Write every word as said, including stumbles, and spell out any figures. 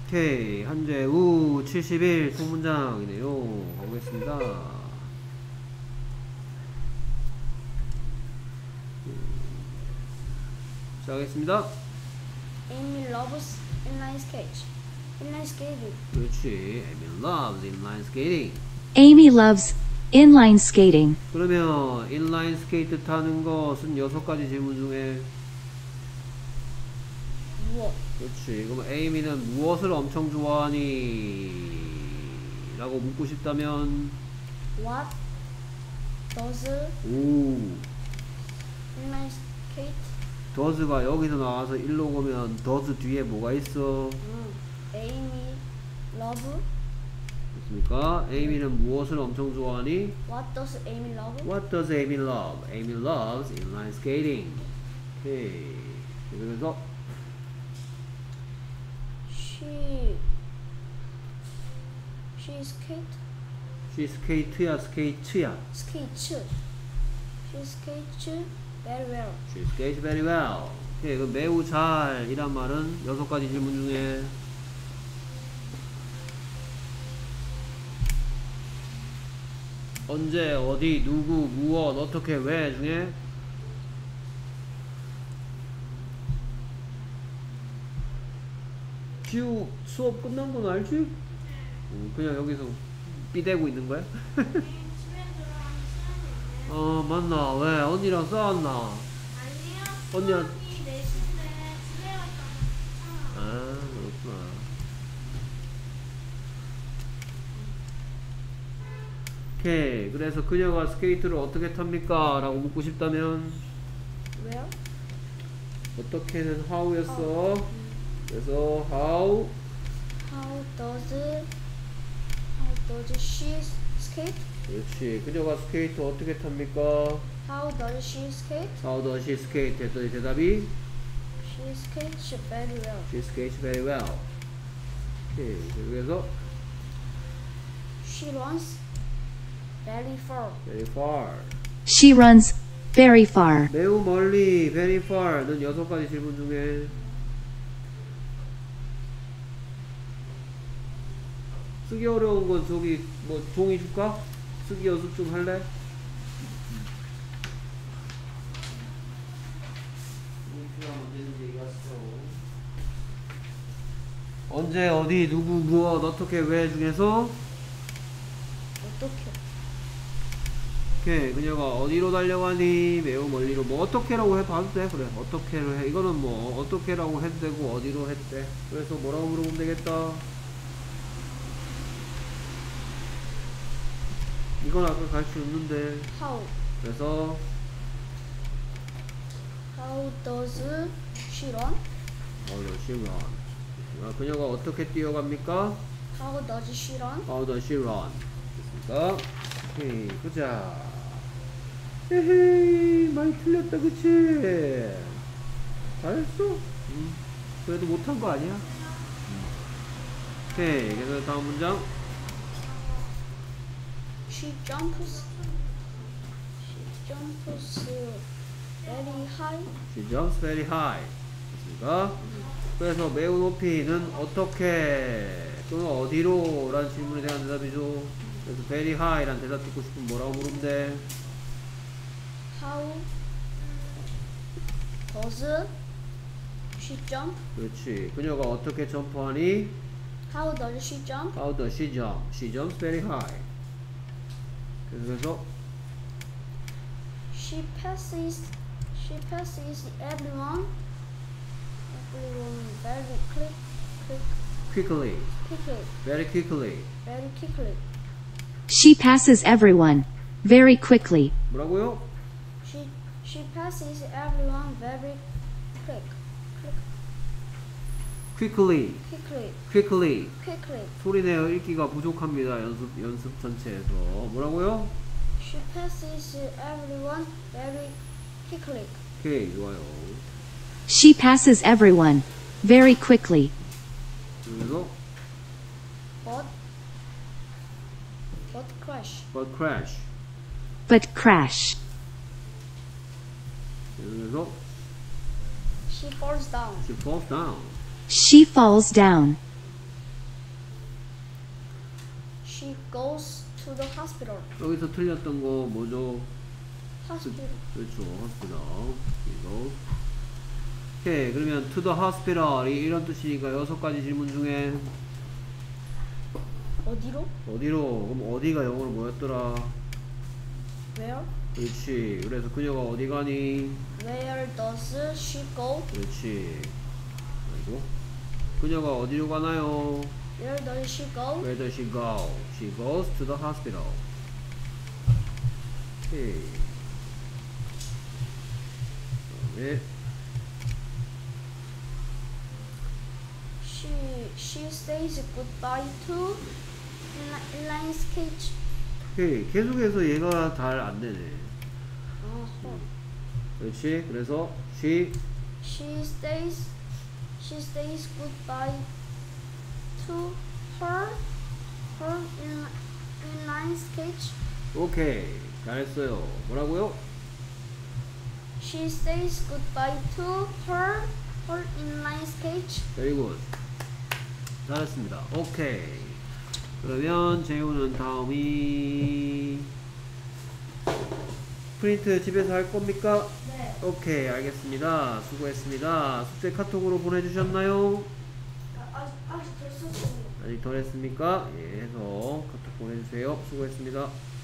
오케이. 한재우 칠십일 소문장이네요. 가보겠습니다. 시작하겠습니다. Amy loves inline skate. Inline skating. 그렇지. Amy loves inline skating. Amy loves inline skating. 그러면 인라인 스케이트 타는 것은 여섯 가지 질문 중에 무엇? 그렇지. 그럼 에이미는 무엇을 엄청 좋아하니? 라고 묻고 싶다면 What does 오 inline skate? does가 여기서 나와서 일로 오면 does 뒤에 뭐가 있어? 음, Amy love. 됐습니까? 에이미는 무엇을 엄청 좋아하니? What does Amy love? What does Amy love? Amy loves inline skating. 오케이. 그래서 She she skate she skate야 스케이트야? skates. She skates very well. She skates very well. 오케이. 그럼 매우 잘 이란 말은 여섯 가지 질문 중에 언제, 어디, 누구, 무엇, 어떻게, 왜 중에 지우 수업 끝난 건 알지? 어, 그냥 여기서 삐대고 있는 거야? 어 맞나? 왜? 언니랑 싸웠나? 아니요. 언니랑 수업이 네 시인데 집에 갔다 오면 아 그렇구나. 오케이. 그래서 그녀가 스케이트를 어떻게 탑니까? 라고 묻고 싶다면 Where? 어떻게는 how였어. 그래서 how How does how does she skate? 그렇지. 그녀가 스케이트 어떻게 탑니까? How does she skate? how does she skate? 했더니 대답이 She skates very well. she skates very well. 오케이. 그래서 She runs very far. very far. She runs very far. 매우 멀리 very far는 여섯 가지 질문 중에 쓰기 어려운 건 저기 뭐 종이 줄까? 쓰기 연습 좀 할래? 언제 어디 누구 무엇 어떻게 왜 중에서 어떻게? 오케이. 그녀가 어디로 달려가니? 매우 멀리로. 뭐 어떻게라고 해봐도 돼. 그래 어떻게로 해. 이거는 뭐 어떻게라고 해도 되고 어디로 했대. 그래서 뭐라고 물어보면 되겠다. 이건 아까 가르쳐줬는데. How? 그래서 How does she run? How does she run? 아, 그녀가 어떻게 뛰어갑니까? How does she run? How does she run? 됐습니까? 오케이. 보자. 에헤이 많이 틀렸다 그치? 잘했어? 응. 그래도 못한 거 아니야? 응. 오케이. 그래서 다음 문장. She jumps. She jumps very high. She jumps very high. 됐습니까? 그래서 매우 높이는 어떻게 또는 어디로? 라는 질문에 대한 대답이죠. 그래서 very high 라는 대답 듣고 싶으면 뭐라고 물으면 돼? How does she jump? 그렇지. 그녀가 어떻게 점프하니? How does she jump? How does she jump? She jumps very high. 그래서 She passes. She passes everyone. Everyone very quick, quick, quickly, quickly, very quickly. very quickly. She passes everyone very quickly. 뭐라고요? She she passes everyone very quick, quick, quickly, quickly, quickly. quickly. 소리내어 읽기가 부족합니다. 연습 연습 전체에서 뭐라고요? She passes everyone very quickly. 오케이 좋아요. She passes everyone very quickly. 그래서 But but crash. but crash. But crash. 그래서 She falls down. she falls down. She falls down. goes to the hospital. 여기서 틀렸던 거 뭐죠? Hospital. 그렇죠. hospital. 이거. 오케이. 그러면 to the hospital이 이런 뜻이니까 여섯 가지 질문 중에 어디로? 어디로? 그럼 어디가 영어로 뭐였더라? Where? 그렇지. 그래서 그녀가 어디 가니? Where does she go? 그렇지. 그리고 그녀가 어디로 가나요? Where does she go? Where does she go? She goes to the hospital. 오케이. 그다음에 She she says goodbye to inline skate. 오케이. 계속해서 얘가 잘 안 되네. 어허. 그렇지. 그래서 she She says she says goodbye to her her in, inline skate. 오케이. 잘했어요. 뭐라고요? She says goodbye to her her inline skate. Very good. 잘했습니다. 오케이. 그러면 재우는 다음이 프린트 집에서 할 겁니까? 네. 오케이, 알겠습니다. 수고했습니다. 숙제 카톡으로 보내주셨나요? 아직 아직 됐었어요. 아직 덜 했습니까? 예, 해서 카톡 보내주세요. 수고했습니다.